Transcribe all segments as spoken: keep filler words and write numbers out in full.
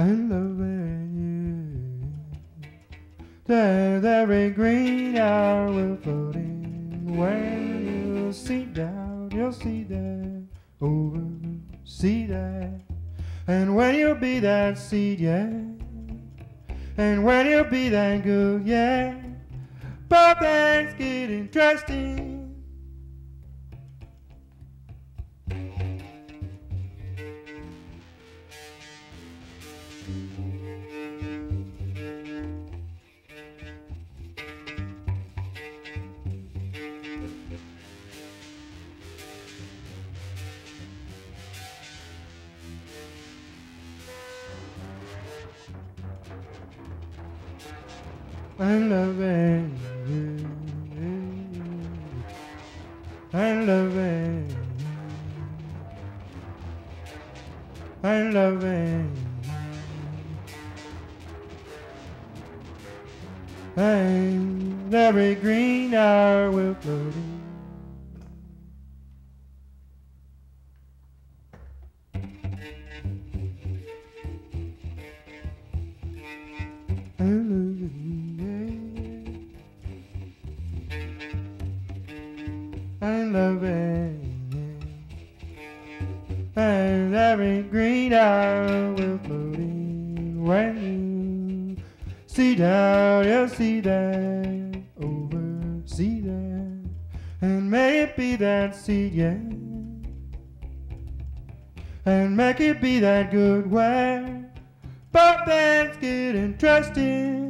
and loving you. There's every green hour will floating. When you see down, you'll see that, over, see that. And when you'll be that seed, yeah. And when you'll be that good, yeah. But things get interesting. I'm loving you. I'm loving you. I'm loving you. And every green hour will float in. I'm loving you. I'm loving you. And every green hour will float in. When you see down, you'll see that, over, see that. And may it be that seed, yeah. And make it be that good where both ends get interesting.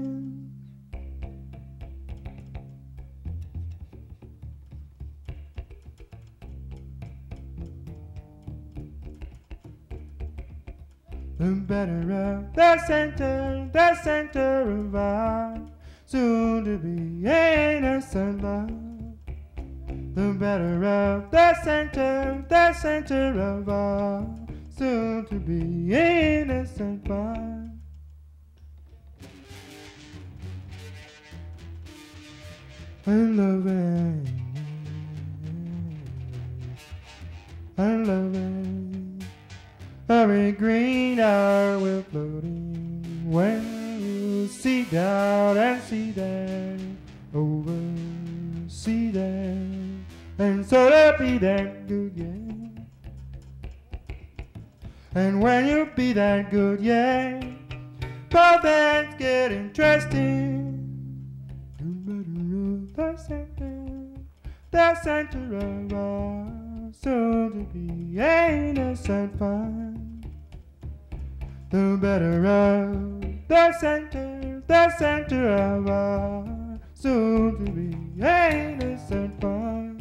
The better of the center, the center of our soon to be innocent love. The better of the center, the center of our soon to be innocent love. I'm loving you. I'm loving you. Every green hour will float in. When you see down and see that, over, see that. And so to be that good, yeah. And when you be that good, yeah, both ends get interesting. The center, the center of our soon to be innocent fun. The better of the center, the center of our soon to be innocent fun.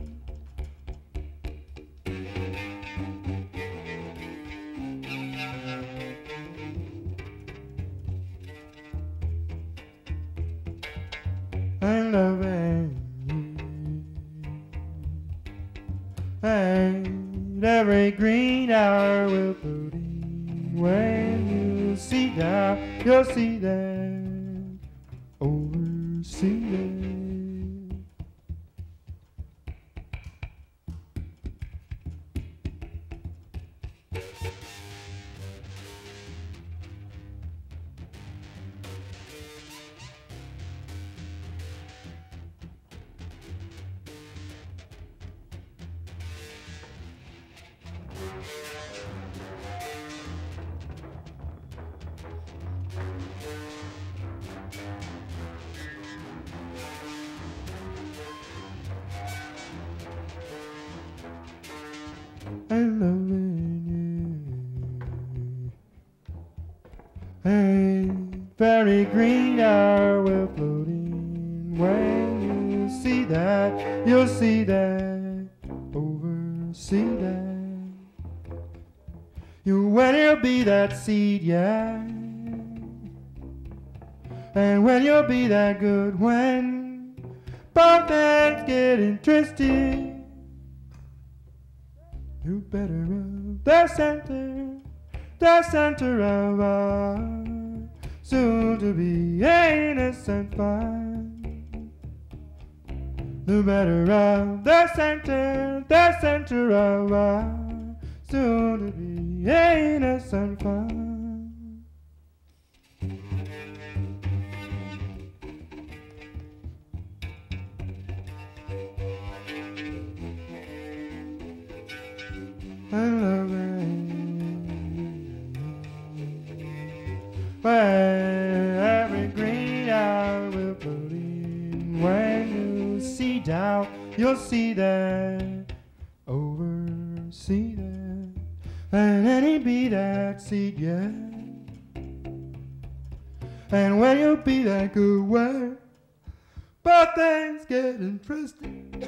I'm loving you. And every green hour will float in. When you see that, you'll see that, over, see that. I'm loving you. A very green hour will float in. When you see that, you'll see that, over, see that. You when you'll be that seed, yeah. And when you'll be that good, when both ends get interested. You better of the center, the center of our soon to be innocent fun. The better of the center, the center of our soon to be innocent fun. you'll see that, oversee that, and any be that seed, yeah. And when you be that good way, but things get interesting.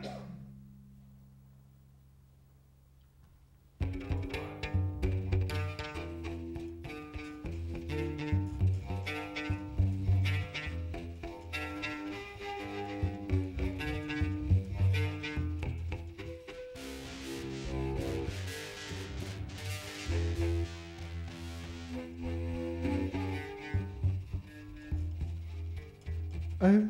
And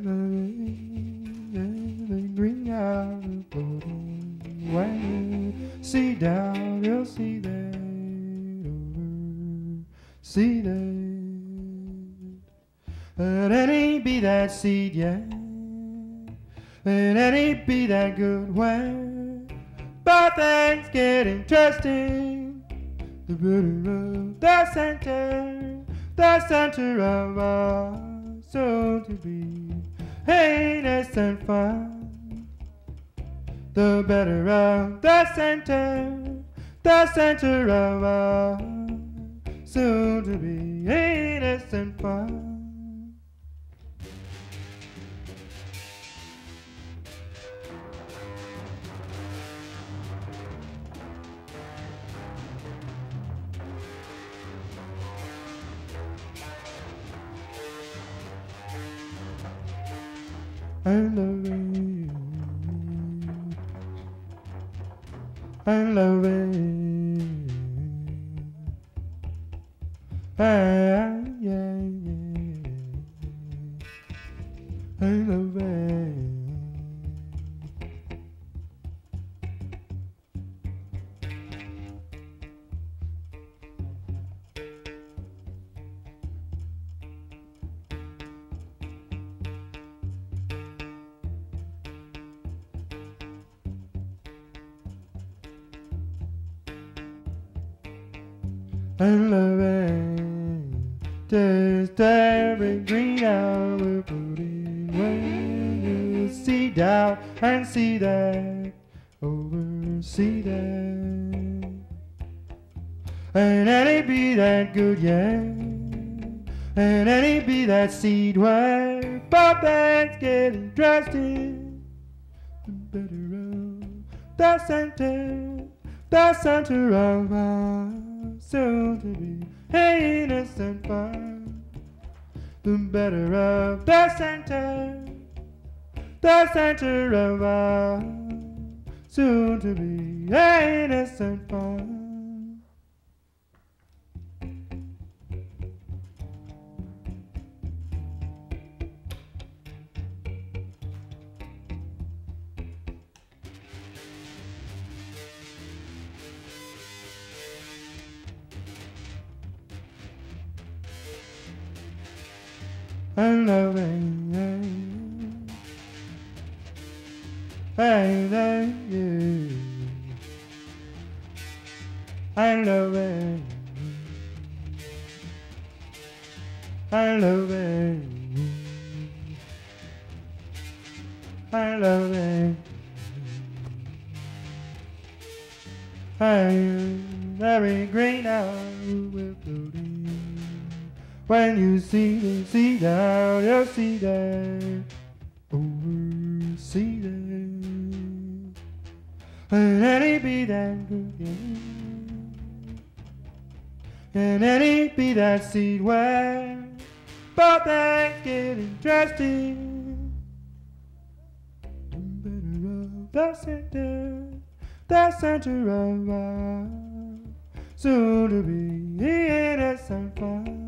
the green out of floating. When you see down, you'll see that, over, see that. And any be that seed, yeah. And any be that good way. But things get interesting. The better of the center, the center of our soul to be. Heinous and fun, the better of the center, the center of our soon to be. Heinous and fun. I love it, I love it, I, yeah, yeah, I love it. I love it, taste every green hour we're putting. When you see doubt and see that, oversee that, and any be that good, yeah, and any be that seed where pop bands get interested. The better of the center, the center of our soon to be heinous and fun. The better of the center, the center of our soon to be heinous and fun. I love it, I love you, I love it, I love it, I love it, I every green hour will floating. When you see the see down, you'll see that, oversee that, and any be that good, yeah. And any be that seed where both things get interesting. The better of the center, the center of our soon to be innocent fun.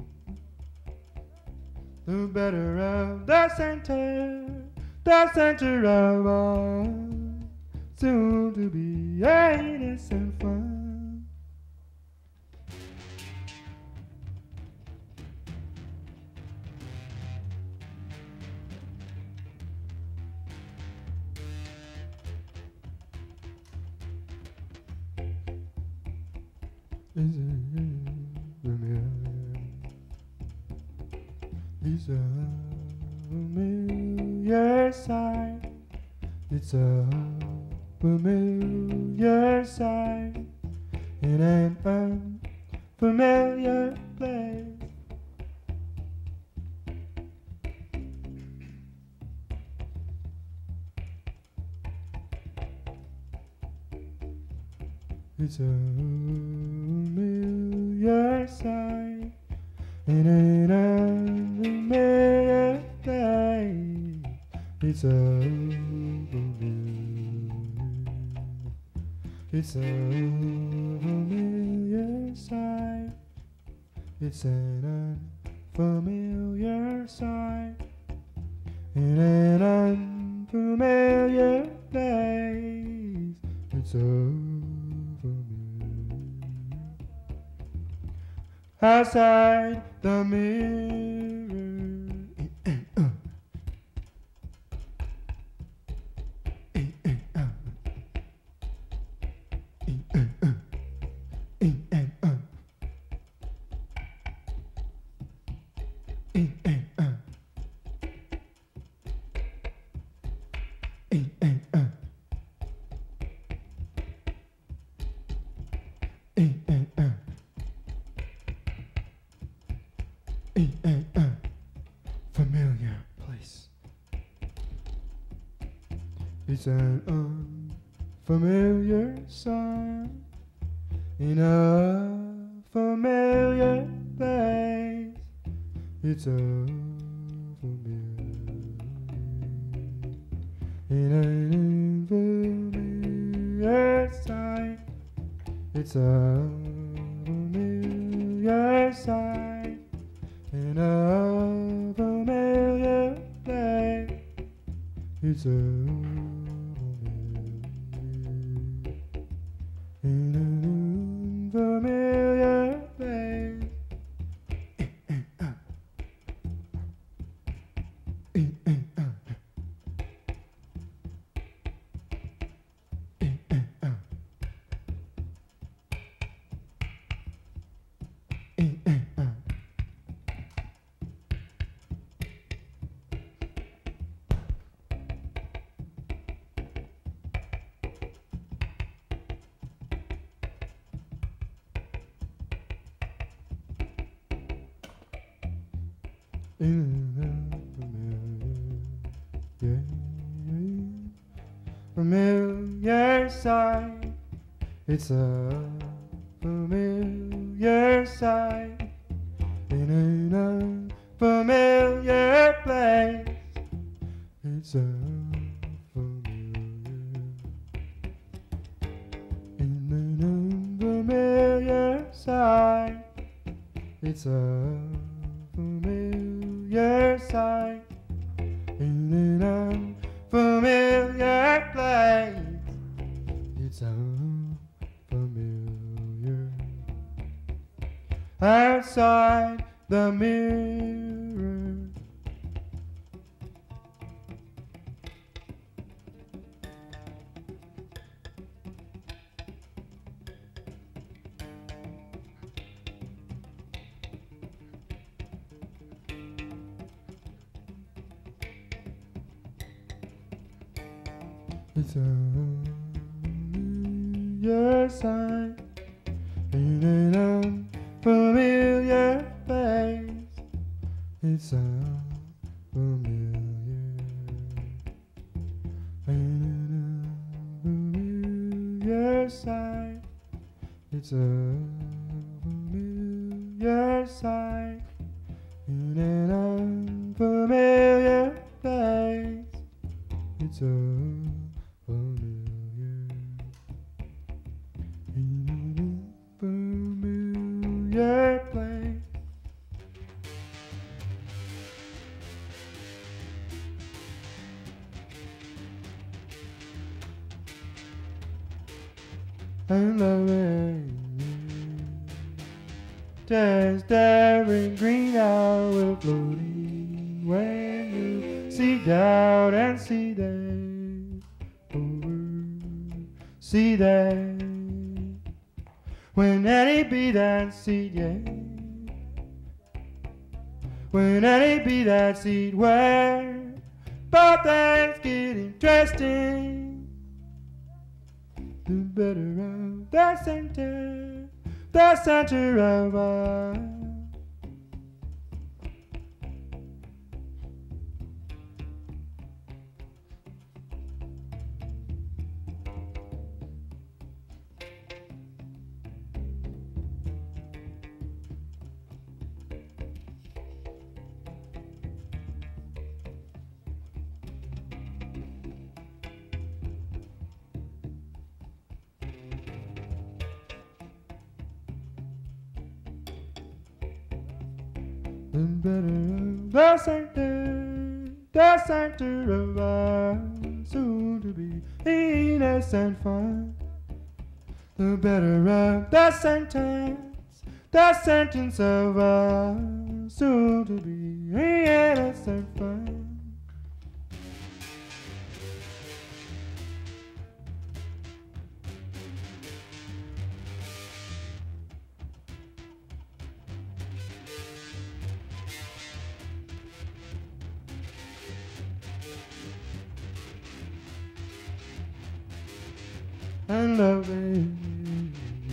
The better of the center, the center of our soon to be innocent fun. Is These are familiar sight, It's a familiar sight in an unfamiliar place. It's a familiar sight in an unfamiliar place. It's a It's a familiar sight. It's an unfamiliar sight in an unfamiliar place. It's a familiar outside the mirror. Familiar place. It's an unfamiliar sign in a familiar place. It's a familiar in an unfamiliar sight. It's a familiar sight in a familiar place. It's a in an unfamiliar place. Familiar sight. It's a familiar sight in an unfamiliar place. It's a familiar in an unfamiliar sight. It's a familiar sight in an unfamiliar place. It's unfamiliar outside the mirror. It's a familiar sight in an unfamiliar place. It's a familiar in an unfamiliar sight. It's a familiar sight in an unfamiliar place. It's a familiar in an unfamiliar place. And loving you, just staring green out with floating when you see doubt and see that over, see that when any be that seed, yeah, when any be that seed where but things get interesting. The better of the center, the center of us. The better of the center, the center of our soon to be innocent fun. The better of the sentence, the sentence of our soon to be innocent fun. And loving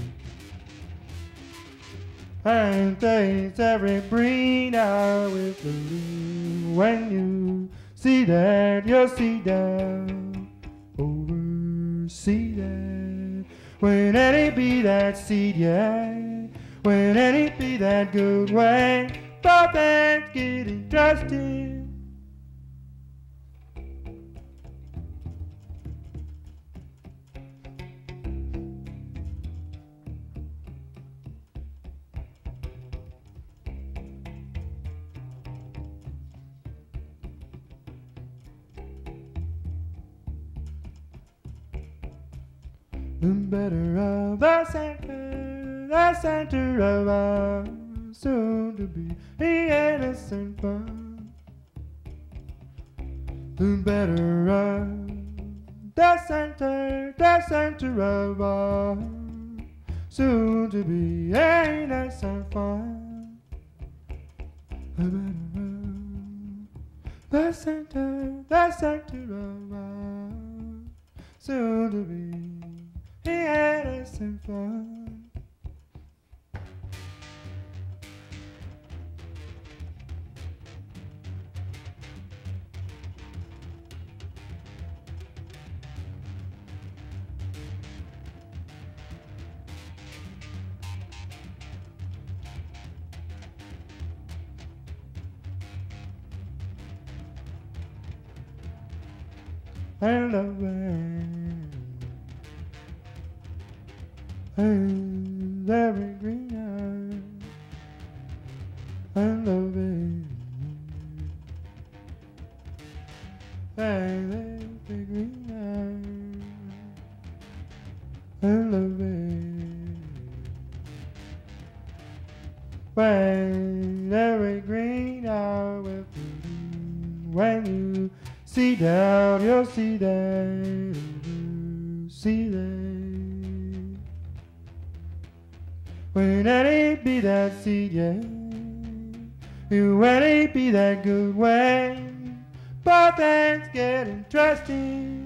and taste every breed I will believe. When you see that, you'll see down over, see that. When any be that seed, yeah, when any be that good way, both ends get interesting. The better of the center, the center of our soon to be innocent fun. The better of the center, the center of our soon to be innocent fun. The better of the center, the center of our soon to be innocent fun. And loving and every green eye and loving and every green eye and loving when every green eye will be. When you see down, you'll see that, see that. When any be that seed, yeah, when any be that good way, both ends get interesting.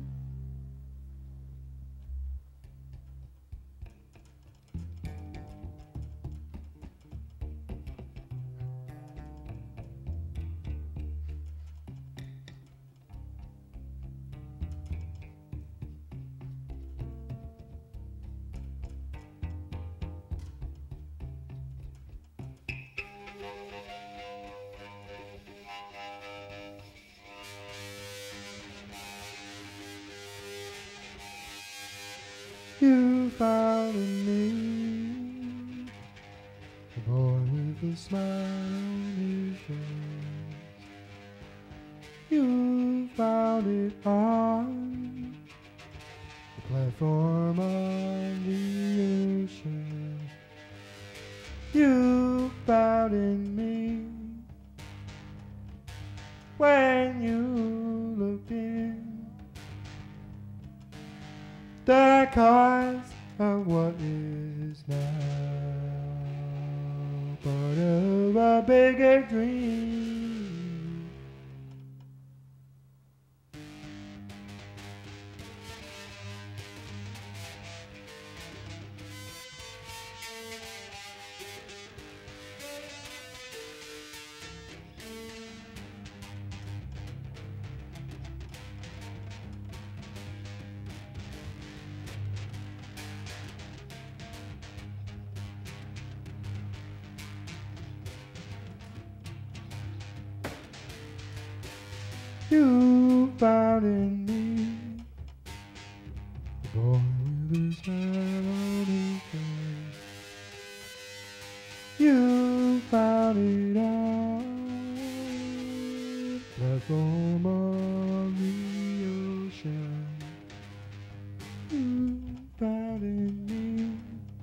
You found in me a boy with a smile on his face. You found it on the platform on the ocean. You found in me when you looked in the cause of what is now part of a bigger dream. You found in me the boy with a smile on his face. You found it on the platform of the ocean. You found in me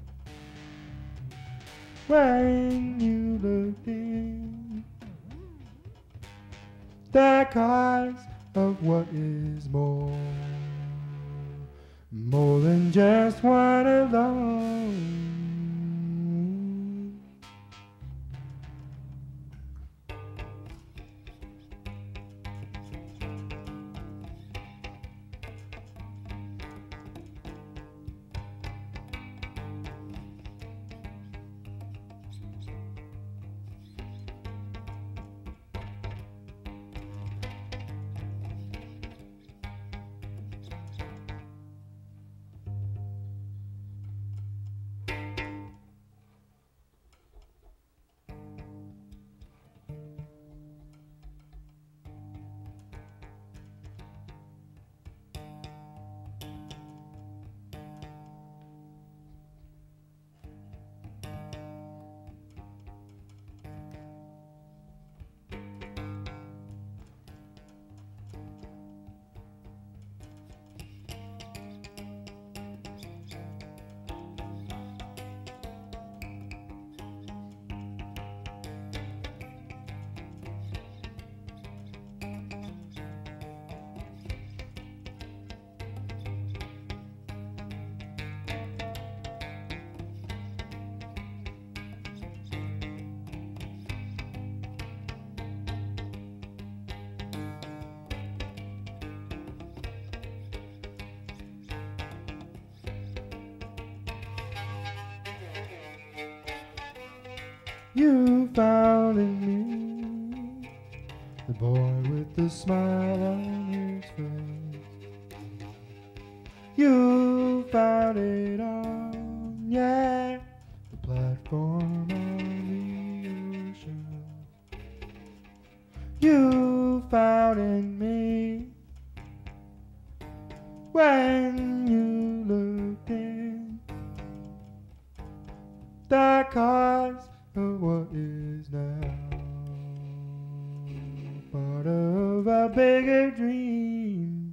when you looked in the cause of what is more, more than just one alone. You found in me the boy with the smile on his face. You found it on, yeah, the platform on the ocean. You found in me when you looked in the cause of what is now part of a bigger dream.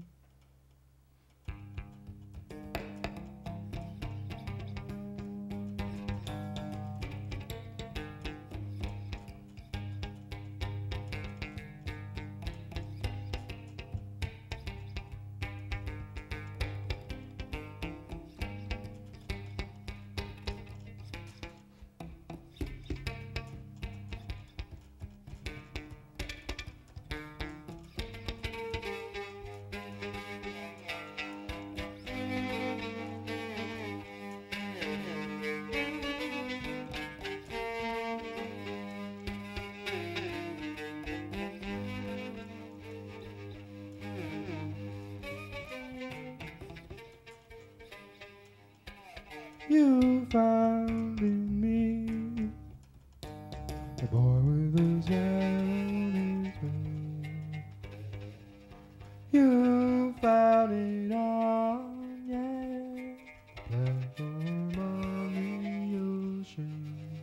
You found in me the boy with the smile on his face. You found it on, yeah, platform on the ocean.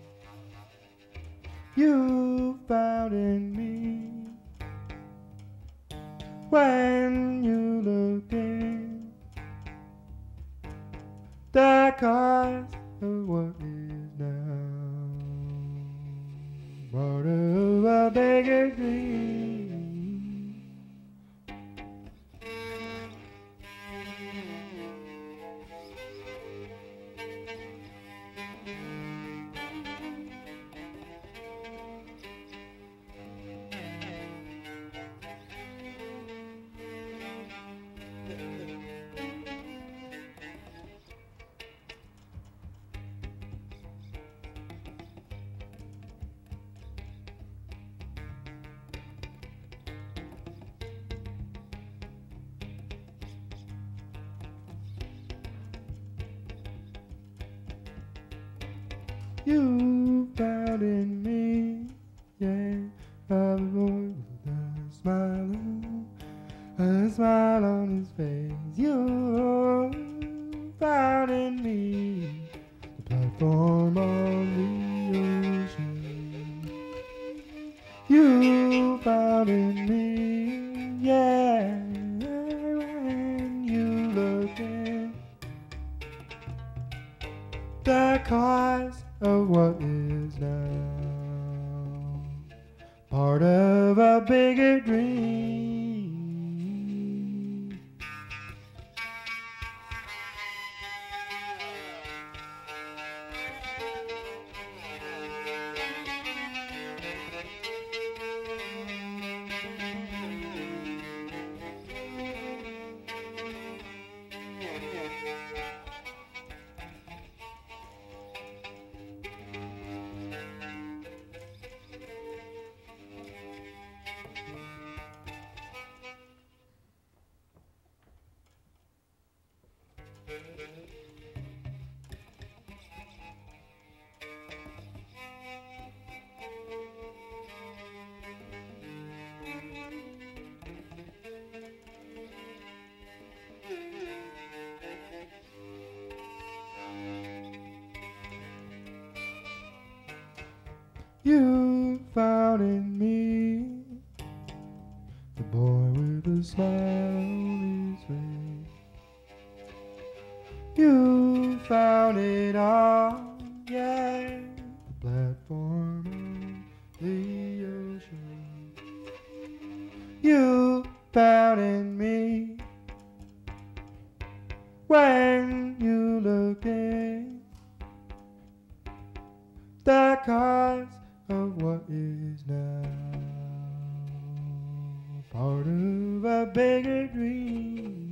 You found in me when you looked in the cause of what is now part of a bigger dream. You found in me, yeah, a boy with a smile smile on his face. You found in me the platform on the ocean. You found in me, yeah, when you looked in the cause of what is now part of a bigger dream. You found in me the boy with a smile on his face. You found it all, yeah, the platform on the ocean. You found in me when you looked in the cause of what is now part of a bigger dream.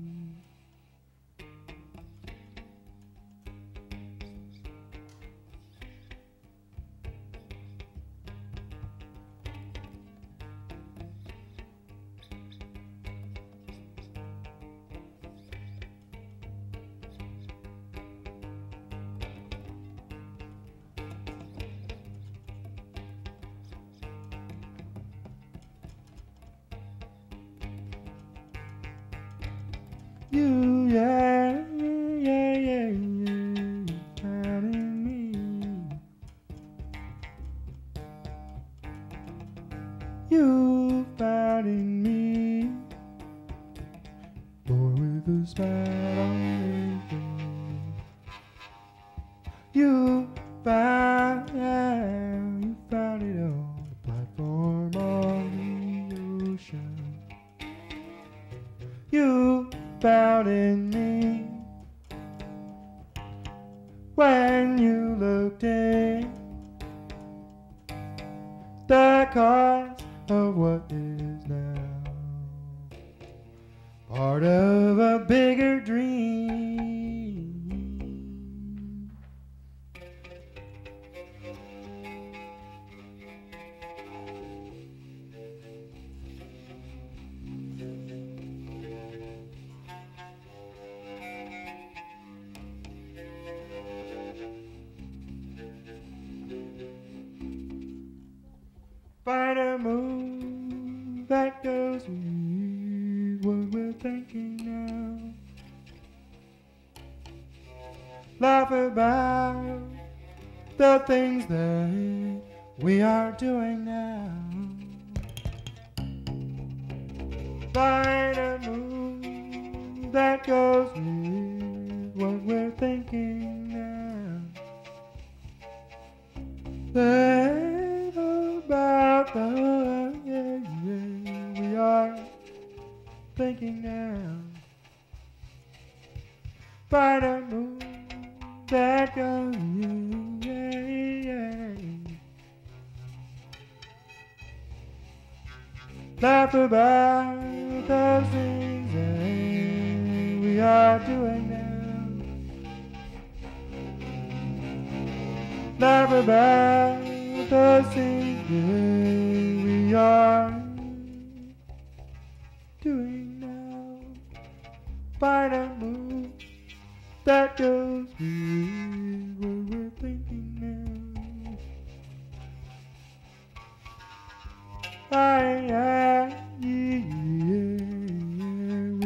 You, yeah, yeah, yeah, yeah, found in me. You found in me, boy with a smile on his face. You found, yeah, you found it on the platform on the ocean. You found in me when you looked in the cause of what is now part of a bigger dream. Find a move that goes with what we're thinking now. Laugh about the things that we are doing now. Find a move that goes with what we're thinking now. Laugh about the yeah, yeah, we are thinking now. Find a move that goes, yeah, yeah. Laugh about those things that we are doing now. Laugh about those things that we are doing now. Find a move that goes with what we're thinking now. I, I, yeah, yeah,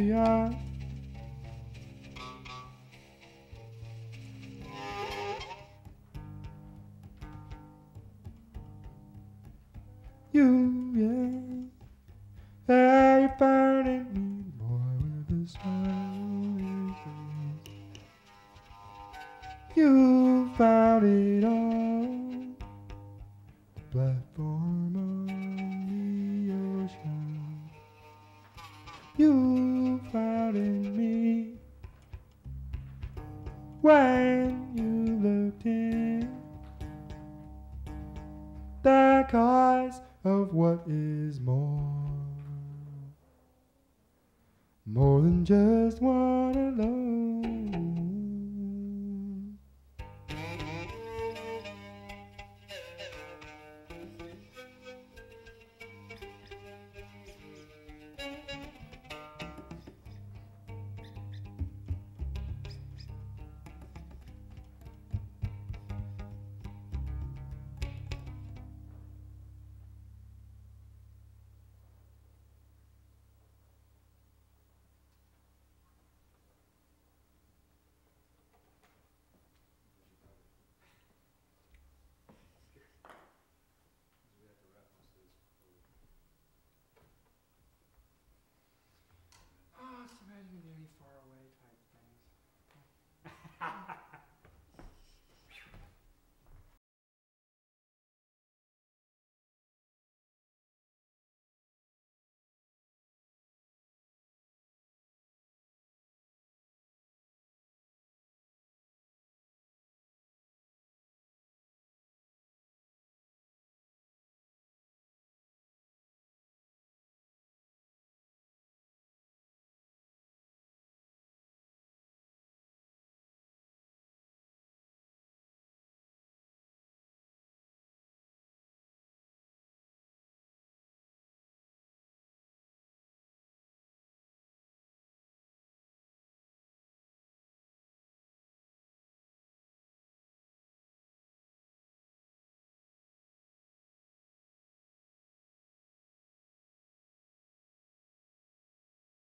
you found in me when you looked in the cause of what is more, more than just one alone.